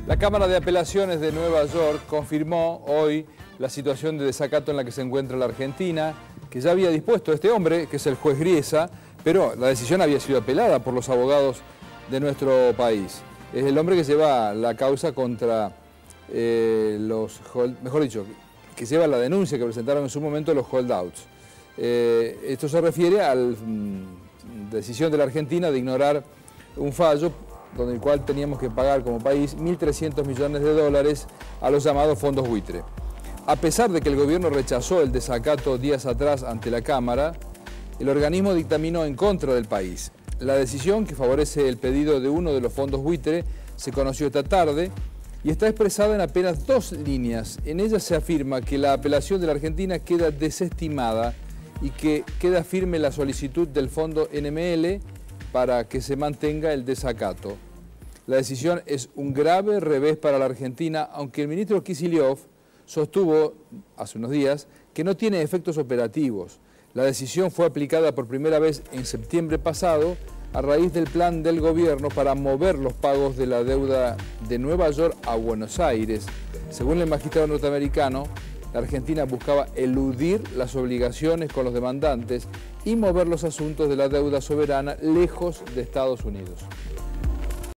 La Cámara de Apelaciones de Nueva York confirmó hoy la situación de desacato en la que se encuentra la Argentina, que ya había dispuesto este hombre, que es el juez Griesa, pero la decisión había sido apelada por los abogados de nuestro país. Es el hombre que lleva la causa contra mejor dicho, que lleva la denuncia que presentaron en su momento los holdouts. Esto se refiere a la decisión de la Argentina de ignorar un fallo con el cual teníamos que pagar como país 1.300 millones de dólares a los llamados fondos buitre. A pesar de que el gobierno rechazó el desacato días atrás ante la Cámara, el organismo dictaminó en contra del país. La decisión, que favorece el pedido de uno de los fondos buitre, se conoció esta tarde y está expresada en apenas 2 líneas. En ella se afirma que la apelación de la Argentina queda desestimada y que queda firme la solicitud del fondo NML para que se mantenga el desacato. La decisión es un grave revés para la Argentina, aunque el ministro Kicillof sostuvo hace unos días que no tiene efectos operativos. La decisión fue aplicada por primera vez en septiembre pasado a raíz del plan del gobierno para mover los pagos de la deuda de Nueva York a Buenos Aires. Según el magistrado norteamericano, la Argentina buscaba eludir las obligaciones con los demandantes y mover los asuntos de la deuda soberana lejos de Estados Unidos.